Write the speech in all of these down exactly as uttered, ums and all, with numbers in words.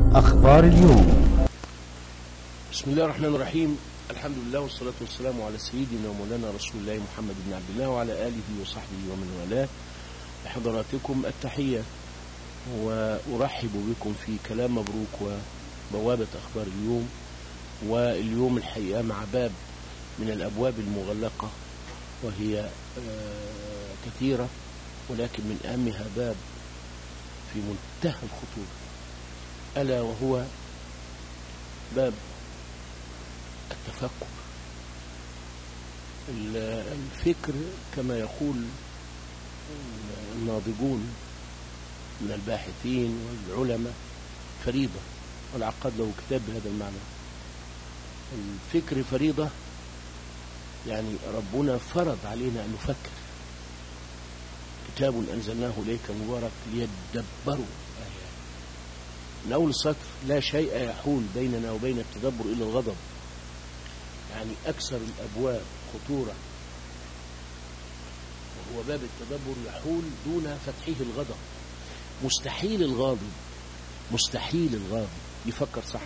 أخبار اليوم. بسم الله الرحمن الرحيم. الحمد لله والصلاة والسلام على سيدنا ومولانا رسول الله محمد بن عبد الله وعلى آله وصحبه ومن والاه. لحضراتكم التحية وأرحب بكم في كلام مبروك وبوابة أخبار اليوم. واليوم الحقيقة مع باب من الأبواب المغلقة وهي كثيرة، ولكن من أهمها باب في منتهى الخطورة، ألا وهو باب التفكر. الفكر كما يقول الناضجون من الباحثين والعلماء فريضة، والعقاد له كتاب بهذا المعنى. الفكر فريضة، يعني ربنا فرض علينا أن نفكر. كتاب أنزلناه إليك مبارك ليدبروا آياته. من أول السطر: لا شيء يحول بيننا وبين التدبر إلا الغضب. يعني أكثر الأبواب خطورة وهو باب التدبر، يحول دون فتحه الغضب. مستحيل الغاضب مستحيل الغاضب يفكر صح،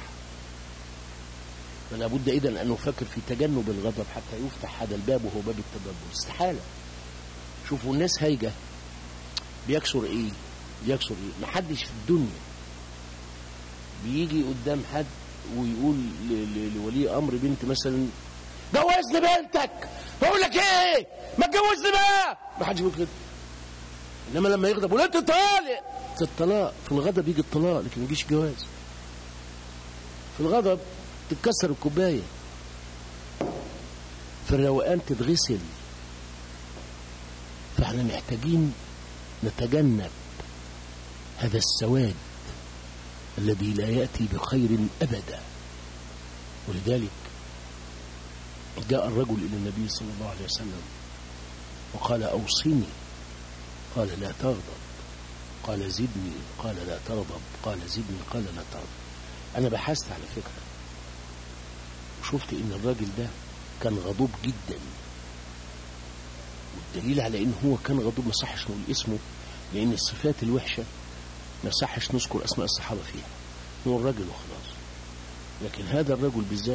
فلا بد إذن أن نفكر في تجنب الغضب حتى يفتح هذا الباب وهو باب التدبر. استحالة. شوفوا الناس هايجة، بيكسر إيه بيكسر إيه محدش في الدنيا بيجي قدام حد ويقول لولي أمر بنت مثلا جوزني بنتك، بقول لك إيه ما تجوزني بقى، ما حدش بيقول كده. إنما لما يغضب ولا أنت طالق، في الطلاق في الغضب يجي الطلاق، لكن ما يجيش جواز. في الغضب تتكسر الكوباية، في الروقان تتغسل. فاحنا محتاجين نتجنب هذا السواد الذي لا يأتي بخير أبدا. ولذلك جاء الرجل إلى النبي صلى الله عليه وسلم وقال: أوصني. قال: لا تغضب. قال: زدني. قال: لا تغضب. قال: زدني. قال: لا تغضب. أنا بحثت على فكرة وشفت إن الراجل ده كان غضوب جدا، والدليل على إن هو كان غضوب ما صحش نقول اسمه، لأن الصفات الوحشة ما صحش نذكر أسماء الصحابة فيها، هو الرجل وخلاص. لكن هذا الرجل بالذات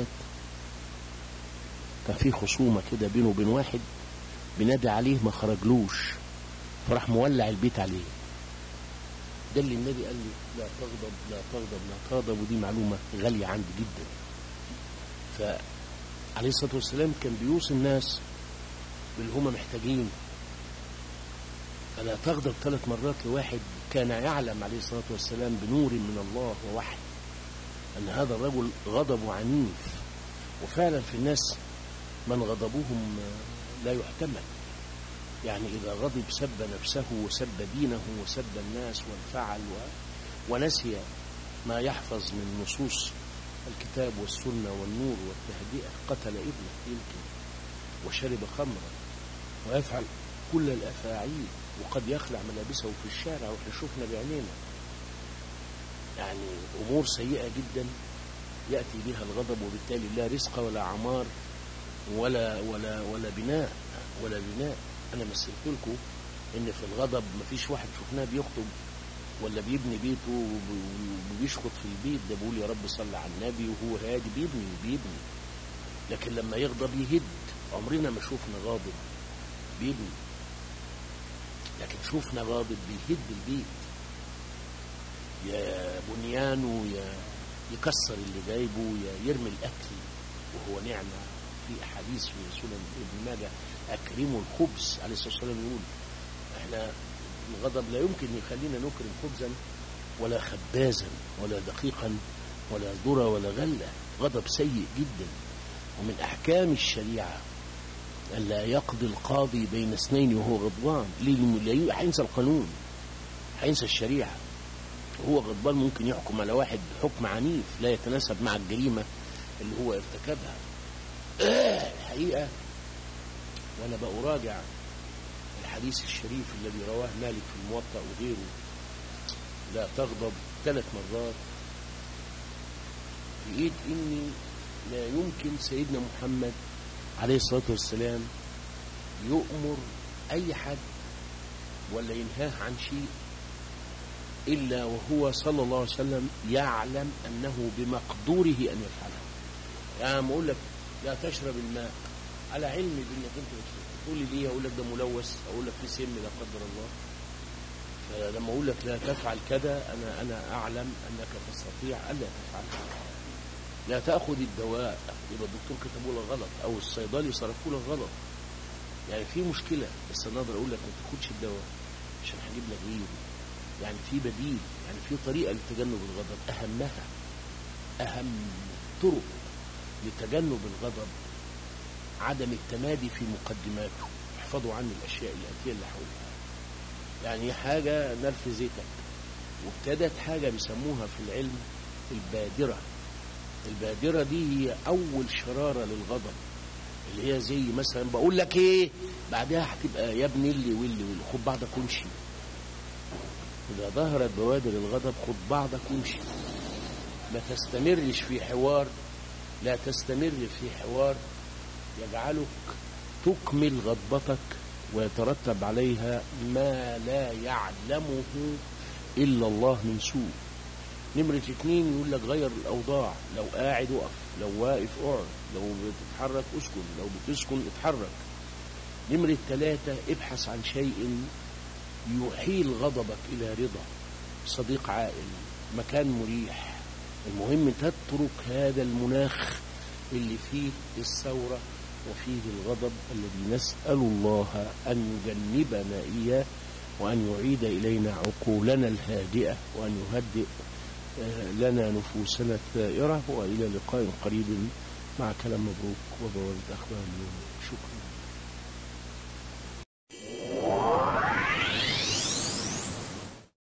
كان فيه خصومة كده بينه وبين واحد بنادى عليه ما خرجلوش، فراح مولع البيت عليه. ده اللي النبي قال لي: لا تغضب لا تغضب لا تغضب. ودي معلومة غالية عندي جدا. فعليه الصلاة والسلام كان بيوصي الناس باللي هم محتاجين. فلا تغضب ثلاث مرات لواحد كان يعلم عليه الصلاة والسلام بنور من الله ووحي أن هذا الرجل غضب عنيف. وفعلا في الناس من غضبهم لا يحتمل، يعني إذا غضب سب نفسه وسب دينه وسب الناس وانفعل و... ونسي ما يحفظ من نصوص الكتاب والسنة والنور والتهدئة. قتل ابنه يمكن، وشرب خمرا، ويفعل كل الأفاعيل، وقد يخلع ملابسه في الشارع وإحنا شفنا بعينينا. يعني أمور سيئة جدا يأتي بها الغضب، وبالتالي لا رزق ولا عمار ولا ولا ولا بناء ولا بناء. أنا مثلت لكم إن في الغضب مفيش واحد شفناه بيخطب ولا بيبني بيته وبيشخط في البيت ده بيقول يا رب صل على النبي وهو هادي، بيبني بيبني لكن لما يغضب يهد. عمرنا ما شوفنا غاضب بيبني، لكن شوفنا غاضب بيهد البيت، يا بنيانه يا يكسر اللي جايبه يا يرمي الأكل وهو نعمة. في أحاديث في سنن ابن ماجه: أكرموا الخبز. عليه الصلاة والسلام يقول احنا الغضب لا يمكن يخلينا نكرم خبزا ولا خبازا ولا دقيقا ولا ذرة ولا غلة. غضب سيء جدا. ومن أحكام الشريعة أن لا يقضي القاضي بين اثنين وهو غضبان. ليه؟ هينسى القانون، هينسى الشريعة وهو غضبان. ممكن يحكم على واحد حكم عنيف لا يتناسب مع الجريمة اللي هو ارتكبها. الحقيقة وأنا بأراجع الحديث الشريف الذي رواه مالك في الموطأ وغيره: لا تغضب ثلاث مرات، لقيت إني لا يمكن سيدنا محمد عليه الصلاة والسلام يؤمر أي حد ولا ينهاه عن شيء إلا وهو صلى الله عليه وسلم يعلم أنه بمقدوره أن يفعله. يعني ما أقول لك لا تشرب الماء على علم بأنك أنت بتشرب، تقول لي ليه؟ أقول لك ده ملوث، أقول لك في سم لا قدر الله. فلما أقول لك لا تفعل كذا أنا أنا أعلم أنك تستطيع ألا تفعل. لا تأخذ الدواء، يبقى الدكتور كتبه لك غلط أو الصيدلي صرفه لك غلط. يعني في مشكلة، بس أنا أقدر أقول لك ما تاخدش الدواء عشان هجيب لك غيره. يعني في بديل، يعني في طريقة لتجنب الغضب. أهمها أهم طرق لتجنب الغضب عدم التمادي في مقدماته. احفظوا عني الأشياء الآتية اللي هقولها. يعني حاجة نرفزتك، وابتدت حاجة بيسموها في العلم البادرة. البادرة دي هي أول شرارة للغضب، اللي هي زي مثلا بقول لك إيه، بعدها هتبقى يا ابني اللي واللي واللي خد بعضك وامشي. إذا ظهرت بوادر الغضب خد بعضك وامشي. ما تستمرش في حوار، لا تستمر في حوار يجعلك تكمل غضبتك ويترتب عليها ما لا يعلمه إلا الله من سوء. نمرة اتنين يقول لك غير الأوضاع، لو قاعد وقف، لو واقف اقعد، لو بتتحرك اسكن، لو بتسكن اتحرك. نمرة ثلاثة ابحث عن شيء يحيل غضبك إلى رضا، صديق عائل، مكان مريح. المهم تترك هذا المناخ اللي فيه الثورة وفيه الغضب الذي نسأل الله أن يجنبنا إياه، وأن يعيد إلينا عقولنا الهادئة، وأن يهدئ لنا نفوسنا الثائرة. وإلى لقاء قريب مع كلام مبروك وبوابة أخبار اليوم. شكرا.